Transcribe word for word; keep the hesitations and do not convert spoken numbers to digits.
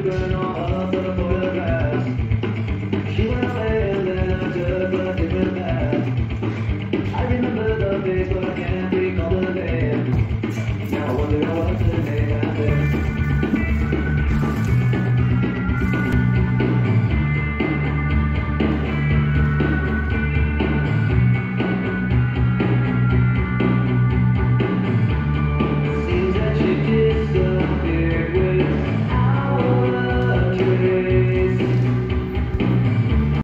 burn all of the photographs. She went away